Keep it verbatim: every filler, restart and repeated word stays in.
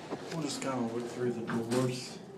We'll just kind of look through the doors.